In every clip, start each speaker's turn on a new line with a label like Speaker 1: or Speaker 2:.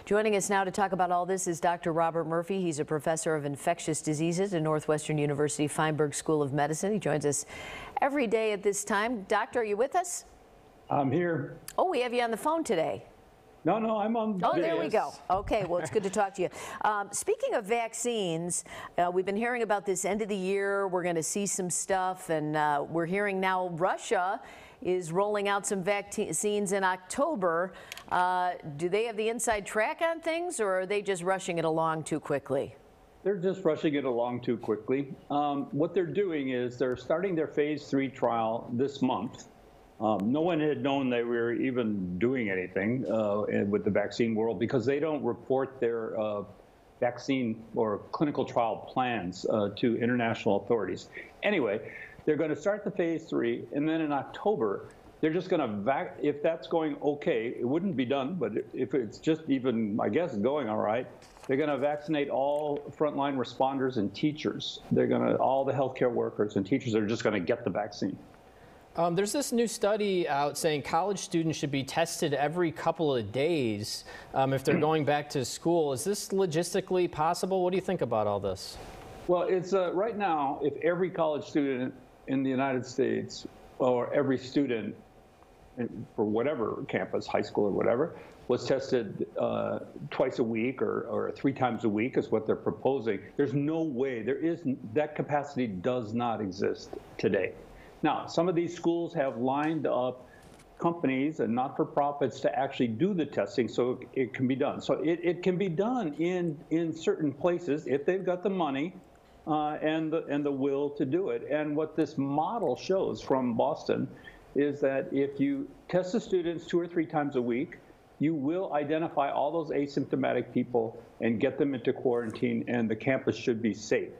Speaker 1: Joining us now to talk about all this is Dr. Robert Murphy. He's a professor of infectious diseases at Northwestern University Feinberg School of Medicine. He joins us every day at this time. Doctor, are you with us?
Speaker 2: I'm here.
Speaker 1: Oh, we have you on the phone today.
Speaker 2: No, I'm on.
Speaker 1: Oh, there we go. Okay, well, it's good to talk to you. Speaking of vaccines, we've been hearing about this end of the year. We're going to see some stuff, and we're hearing now Russia is rolling out some vaccines in October. Do they have the inside track on things, or are they just rushing it along too quickly?
Speaker 2: They're just rushing it along too quickly. What they're doing is they're starting their phase 3 trial this month. No one had known they were even doing anything with the vaccine world because they don't report their vaccine or clinical trial plans to international authorities. Anyway, they're going to start the phase 3, and then in October, they're just going to, if that's going okay, it wouldn't be done, but if it's just even, I guess, going all right, they're going to vaccinate all frontline responders and teachers. They're going to, all the healthcare workers and teachers are just going to get the vaccine.
Speaker 3: There's this new study out saying college students should be tested every couple of days if they're going back to school. Is this logistically possible? What do you think about all this?
Speaker 2: Well, it's right now, if every college student in the United States or every student for whatever campus, high school or whatever, was tested twice a week or 3 times a week is what they're proposing. There's no way, that capacity does not exist today. Now, some of these schools have lined up companies and not-for-profits to actually do the testing so it can be done. So it can be done in certain places if they've got the money and the will to do it. And what this model shows from Boston is that if you test the students 2 or 3 times a week, you will identify all those asymptomatic people and get them into quarantine, and the campus should be safe.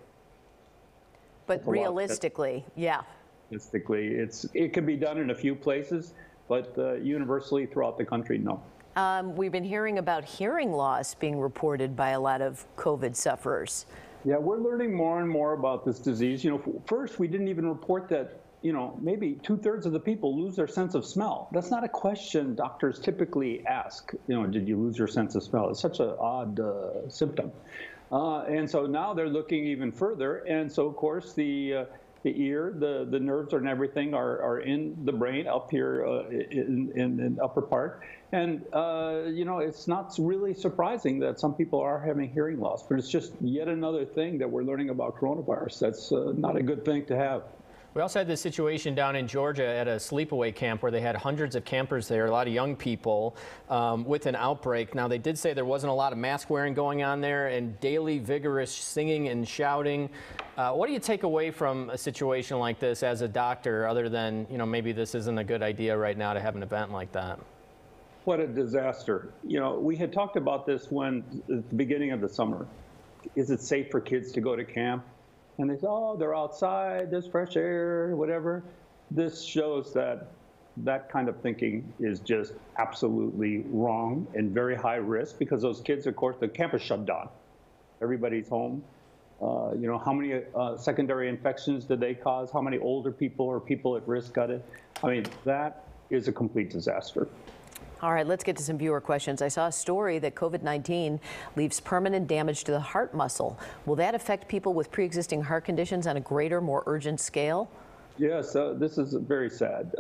Speaker 1: But realistically, yeah.
Speaker 2: Realistically, it can be done in a few places, but universally throughout the country, no.
Speaker 1: We've been hearing about hearing loss being reported by a lot of COVID sufferers.
Speaker 2: Yeah, we're learning more and more about this disease. You know, first we didn't even report that, you know, maybe 2/3 of the people lose their sense of smell. That's not a question doctors typically ask. You know, did you lose your sense of smell? It's such an odd symptom. And so now they're looking even further. And so, of course, the ear, the nerves and everything are in the brain up here in the upper part. And, you know, it's not really surprising that some people are having hearing loss, but it's just yet another thing that we're learning about coronavirus. That's not a good thing to have.
Speaker 3: We also had this situation down in Georgia at a sleepaway camp where they had hundreds of campers there, a lot of young people with an outbreak. Now, they did say there wasn't a lot of mask wearing going on there and daily vigorous singing and shouting. What do you take away from a situation like this as a doctor, other than, you know, maybe this isn't a good idea right now to have an event like that?
Speaker 2: What a disaster. You know, we had talked about this at the beginning of the summer. Is it safe for kids to go to camp? And they say, oh, they're outside, there's fresh air, whatever. This shows that that kind of thinking is just absolutely wrong and very high risk, because those kids, of course, the campus shut down. Everybody's home. You know, how many secondary infections did they cause? How many older people or people at risk got it? I mean, that is a complete disaster.
Speaker 1: All right, let's get to some viewer questions. I saw a story that COVID-19 leaves permanent damage to the heart muscle. Will that affect people with pre-existing heart conditions on a greater, more urgent scale?
Speaker 2: Yes, this is very sad.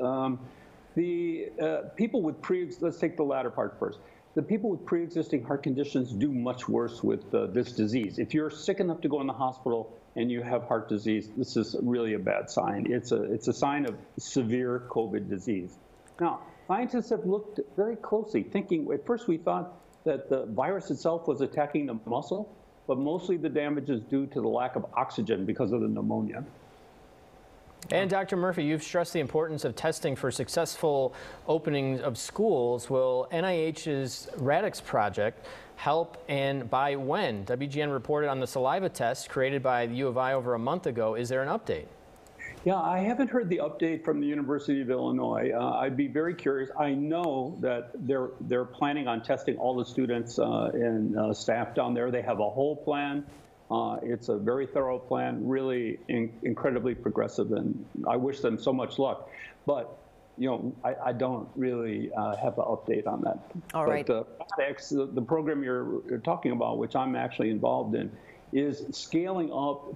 Speaker 2: The people with let's take the latter part first. The people with pre-existing heart conditions do much worse with this disease. If you're sick enough to go in the hospital and you have heart disease, this is really a bad sign. It's a sign of severe COVID disease. Now, scientists have looked very closely, thinking, at first we thought that the virus itself was attacking the muscle, but mostly the damage is due to the lack of oxygen because of the pneumonia.
Speaker 3: And Dr. Murphy, you've stressed the importance of testing for successful openings of schools. Will NIH's Radix project help, and by when? WGN reported on the saliva test created by the U of I over a month ago. Is there an update?
Speaker 2: Yeah, I haven't heard the update from the University of Illinois. I'd be very curious. I know that they're planning on testing all the students and staff down there. They have a whole plan. It's a very thorough plan, really incredibly progressive, and I wish them so much luck. But I don't really have an update on that.
Speaker 1: All right.
Speaker 2: But the program you're talking about, which I'm actually involved in, is scaling up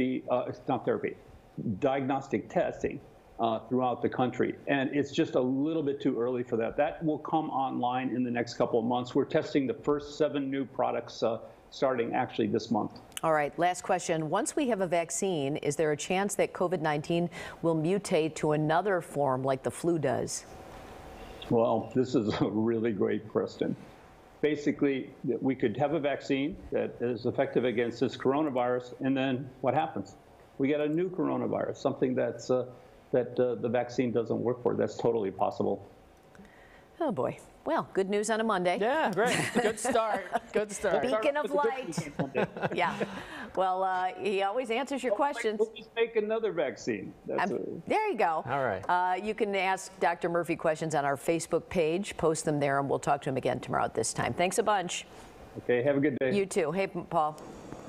Speaker 2: diagnostic testing throughout the country. And it's just a little bit too early for that. That will come online in the next couple of months. We're testing the first 7 new products starting actually this month.
Speaker 1: All right, last question. Once we have a vaccine, is there a chance that COVID-19 will mutate to another form like the flu does?
Speaker 2: Well, this is a really great question. Basically, we could have a vaccine that is effective against this coronavirus, and then what happens? We get a new coronavirus, something that the vaccine doesn't work for. That's totally possible.
Speaker 1: Oh boy. Well, good news on a Monday.
Speaker 3: Yeah, great. Good start. Good start.
Speaker 1: Beacon of light. Yeah. Well, he always answers your questions.
Speaker 2: We'll just make another vaccine.
Speaker 1: There you go.
Speaker 3: All right.
Speaker 1: You can ask Dr. Murphy questions on our Facebook page. Post them there, and we'll talk to him again tomorrow at this time. Thanks a bunch.
Speaker 2: Okay, have a good day.
Speaker 1: You too. Hey, Paul.